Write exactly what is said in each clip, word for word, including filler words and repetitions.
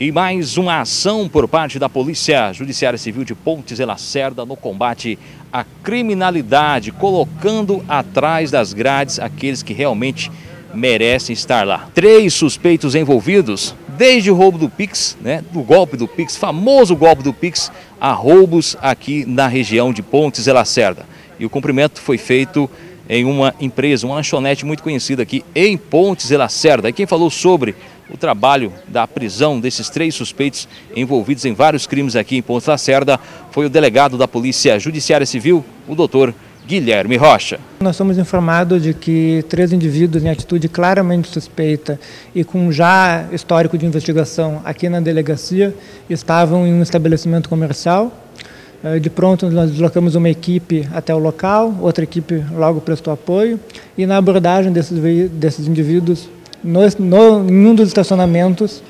E mais uma ação por parte da Polícia Judiciária Civil de Pontes e Lacerda no combate à criminalidade, colocando atrás das grades aqueles que realmente merecem estar lá. Três suspeitos envolvidos, desde o roubo do Pix, né, do golpe do Pix, famoso golpe do Pix, a roubos aqui na região de Pontes e Lacerda. E o cumprimento foi feito em uma empresa, uma lanchonete muito conhecida aqui em Pontes e Lacerda. E quem falou sobre o trabalho da prisão desses três suspeitos envolvidos em vários crimes aqui em Pontes e Lacerda foi o delegado da Polícia Judiciária Civil, o doutor Guilherme Rocha. Nós somos informados de que três indivíduos em atitude claramente suspeita e com já histórico de investigação aqui na delegacia estavam em um estabelecimento comercial. De pronto, nós deslocamos uma equipe até o local, outra equipe logo prestou apoio e na abordagem desses, desses indivíduos, no, no, em um dos estacionamentos,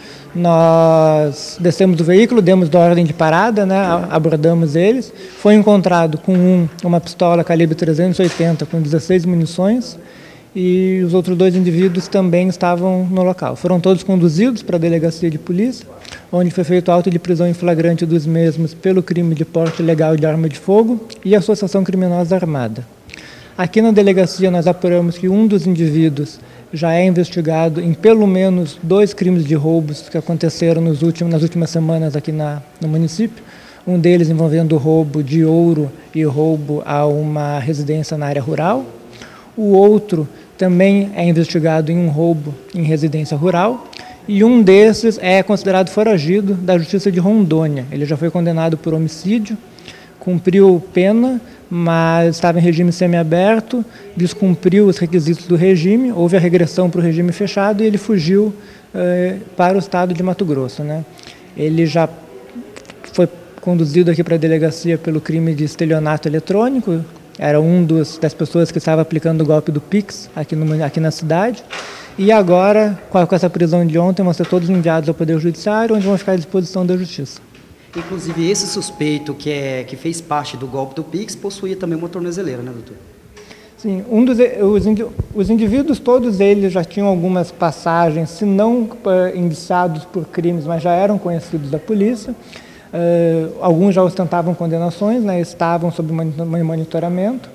nós descemos do veículo, demos ordem de parada, né, abordamos eles. Foi encontrado com um, uma pistola calibre trezentos e oitenta com dezesseis munições e os outros dois indivíduos também estavam no local. Foram todos conduzidos para a delegacia de polícia, onde foi feito auto de prisão em flagrante dos mesmos pelo crime de porte ilegal de arma de fogo e associação criminosa armada. Aqui na delegacia nós apuramos que um dos indivíduos já é investigado em pelo menos dois crimes de roubos que aconteceram nos últimos, nas últimas semanas aqui na, no município. Um deles envolvendo roubo de ouro e roubo a uma residência na área rural. O outro também é investigado em um roubo em residência rural. E um desses é considerado foragido da Justiça de Rondônia. Ele já foi condenado por homicídio, cumpriu pena, mas estava em regime semiaberto, descumpriu os requisitos do regime, houve a regressão para o regime fechado e ele fugiu eh, para o estado de Mato Grosso, né? Ele já foi conduzido aqui para a delegacia pelo crime de estelionato eletrônico, era um dos, das pessoas que estava aplicando o golpe do Pix aqui, no, aqui na cidade. E agora, com essa prisão de ontem, vão ser todos enviados ao Poder Judiciário, onde vão ficar à disposição da Justiça. Inclusive, esse suspeito que, é, que fez parte do golpe do Pix possuía também uma tornozeleira, né, doutor? Sim, um dos, os, os indivíduos, todos eles já tinham algumas passagens, se não uh, indiciados por crimes, mas já eram conhecidos da polícia. Uh, alguns já ostentavam condenações, né, estavam sob monitoramento.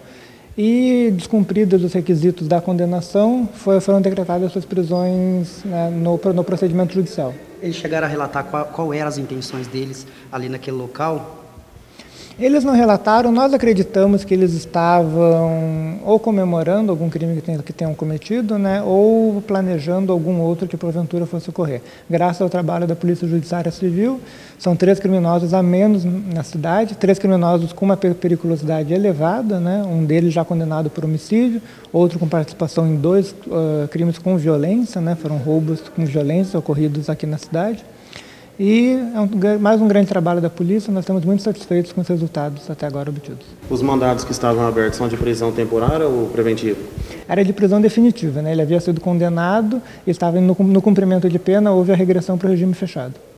E, descumpridos os requisitos da condenação, foi, foram decretadas suas prisões, né, no, no procedimento judicial. Eles chegaram a relatar qual, qual eram as intenções deles ali naquele local? Eles não relataram, nós acreditamos que eles estavam ou comemorando algum crime que, tenham, que tenham cometido, né, ou planejando algum outro que porventura fosse ocorrer. Graças ao trabalho da Polícia Judiciária Civil, são três criminosos a menos na cidade, três criminosos com uma periculosidade elevada, né, um deles já condenado por homicídio, outro com participação em dois uh, crimes com violência, né, foram roubos com violência ocorridos aqui na cidade. E é um, mais um grande trabalho da polícia, nós estamos muito satisfeitos com os resultados até agora obtidos. Os mandados que estavam abertos são de prisão temporária ou preventiva? Era de prisão definitiva, né? Ele havia sido condenado e estava no, no cumprimento de pena, houve a regressão para o regime fechado.